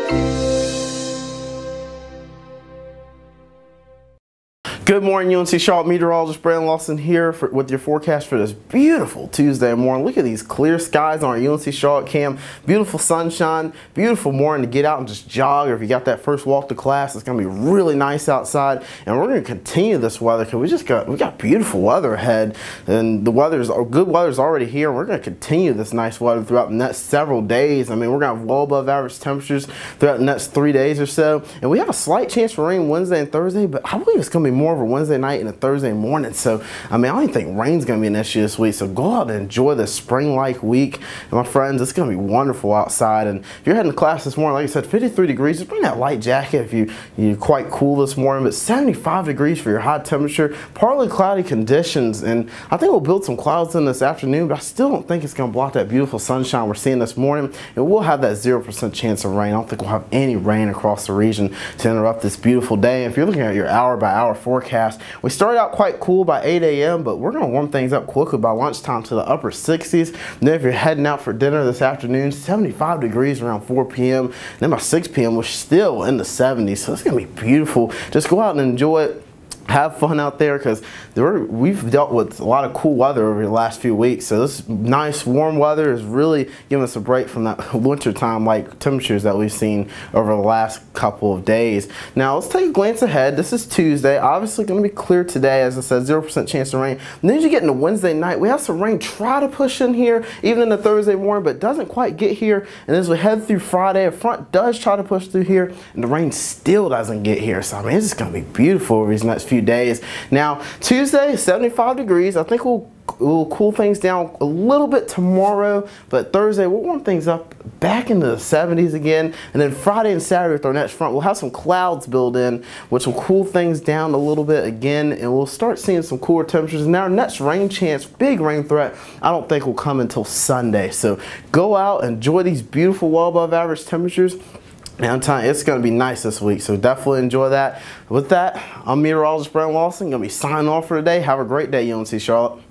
Good morning, UNC Charlotte. Meteorologist Brandon Lawson here with your forecast for this beautiful Tuesday morning. Look at these clear skies on our UNC Charlotte cam. Beautiful sunshine, beautiful morning to get out and just jog, or if you got that first walk to class, it's going to be really nice outside. And we're going to continue this weather because we got beautiful weather ahead, and good weather's already here. And we're going to continue this nice weather throughout the next several days. I mean, we're going to have well above average temperatures throughout the next 3 days or so. And we have a slight chance for rain Wednesday and Thursday, but I believe it's going to be more over Wednesday night and a Thursday morning. So, I mean, I don't even think rain's going to be an issue this week. So go out and enjoy this spring-like week. And my friends, it's going to be wonderful outside. And if you're heading to class this morning, like I said, 53 degrees, just bring that light jacket if you're quite cool this morning. But 75 degrees for your high temperature, partly cloudy conditions. And I think we'll build some clouds in this afternoon, but I still don't think it's going to block that beautiful sunshine we're seeing this morning. And we'll have that 0% chance of rain. I don't think we'll have any rain across the region to interrupt this beautiful day. And if you're looking at your hour-by-hour forecast, we started out quite cool by 8 a.m., but we're going to warm things up quickly by lunchtime to the upper 60s. And then if you're heading out for dinner this afternoon, 75 degrees around 4 p.m. And then by 6 p.m., we're still in the 70s. So it's going to be beautiful. Just go out and enjoy it. Have fun out there, because we've dealt with a lot of cool weather over the last few weeks. So this nice warm weather is really giving us a break from that wintertime like temperatures that we've seen over the last couple of days. Now let's take a glance ahead. This is Tuesday. Obviously going to be clear today, as I said, 0% chance of rain. And then as you get into Wednesday night, we have some rain try to push in here, even in the Thursday morning, but doesn't quite get here. And as we head through Friday, a front does try to push through here, and the rain still doesn't get here. So I mean, it's just going to be beautiful over these next few days. Now Tuesday, 75 degrees. I think we'll cool things down a little bit tomorrow, but Thursday we'll warm things up back into the 70s again. And then Friday and Saturday with our next front, we'll have some clouds build in, which will cool things down a little bit again, and we'll start seeing some cooler temperatures. And our next rain chance, big rain threat, I don't think will come until Sunday. So go out, enjoy these beautiful well above average temperatures. Now I'm telling you, it's going to be nice this week, so definitely enjoy that. With that, I'm Meteorologist Brandon Lawson. Going to be signing off for today. Have a great day, UNC Charlotte.